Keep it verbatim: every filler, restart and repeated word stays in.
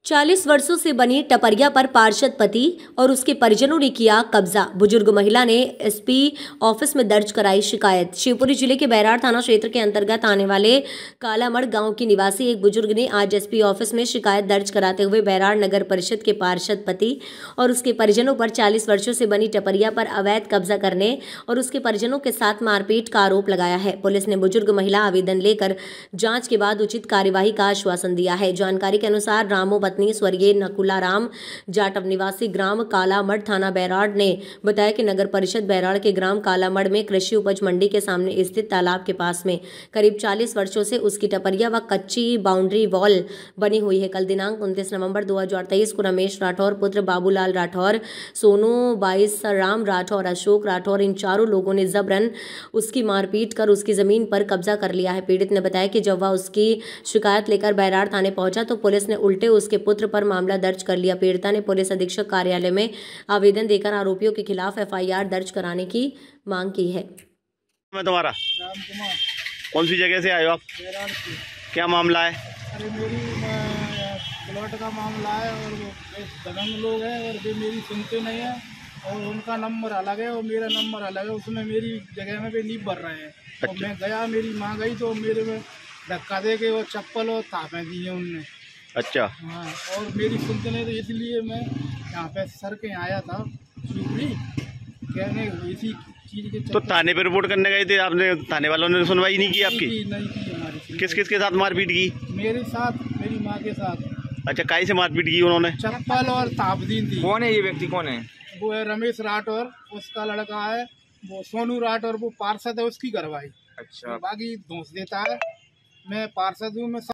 चालीस वर्षों से बनी टपरिया पर पार्षद पति और उसके परिजनों ने किया कब्जा। बुजुर्ग महिला ने एसपी ऑफिस में दर्ज कराई शिकायत। शिवपुरी जिले के बैराड़ थाना क्षेत्र के अंतर्गत आने वाले कालामड़ गांव की निवासी एक बुजुर्ग ने आज एसपी ऑफिस में शिकायत दर्ज कराते हुए बैराड़ नगर परिषद के पार्षद पति और उसके परिजनों पर चालीस वर्षों से बनी टपरिया पर अवैध कब्जा करने और उसके परिजनों के साथ मारपीट का आरोप लगाया है। पुलिस ने बुजुर्ग महिला आवेदन लेकर जाँच के बाद उचित कार्यवाही का आश्वासन दिया है। जानकारी के अनुसार रामो पत्नी स्वर्गीय नकुलाराम जाटव निवासी ग्राम कालामड़ थाना बैराड़ ने बताया कि नगर परिषद बैराड़ के ग्राम कालामड़ में कृषि उपज मंडी के सामने स्थित तालाब के पास में करीब चालीस वर्षों से उसकी टपरिया व कच्ची बाउंड्री वॉल बनी हुई है। कल दिनांक उनतीस नवंबर दो हजार तेईस को रमेश राठौर पुत्र बाबूलाल राठौर, सोनू बाईस, राम राठौर, अशोक राठौर इन चारों लोगों ने जबरन उसकी मारपीट कर उसकी जमीन पर कब्जा कर लिया है। पीड़ित ने बताया कि जब वह उसकी शिकायत लेकर बैराड़ थाने पहुंचा तो पुलिस ने उल्टे उसके पुत्र पर मामला दर्ज कर लिया। पीड़िता ने पुलिस अधीक्षक कार्यालय में आवेदन देकर आरोपियों के खिलाफ एफआईआर दर्ज कराने की मांग की है। मैं तुम्हारा राम कुमार, कौन सी जगह से आए हो आप? बैराड़ से। क्या मामला है? अरे मेरी प्लॉट का मामला है और वो दबंग लोग हैं और वे मेरी सुनते नहीं है और उनका नंबर अलग है और मेरा नंबर अलग है। उसमें मेरी जगह में भी नींव भर रहे हैं। और मैं गया, मेरी माँ गई तो मेरे में धक्का दे के वो चप्पल और थापे दी है उनने। अच्छा। हाँ, और मेरी सुनते नहीं तो इसलिए मैं यहाँ पे सर के आया था शिवपुरी कहने इसी चीज के। तो थाने पे रिपोर्ट करने गए थे आपने? थाने वालों ने सुनवाई नहीं की आपकी? नहीं, नहीं की हमारी। किस किस के साथ मारपीट की? मेरे साथ, मेरी माँ के साथ। अच्छा, काहे से मारपीट की उन्होंने? चप्पल और ताप दी थी। कौन है ये व्यक्ति, कौन है? वो है रमेश राठौर, उसका लड़का है वो सोनू राठौर, वो पार्षद है, उसकी करवाई। अच्छा। बाकी धोस देता है। मैं पार्षद हूँ। मैं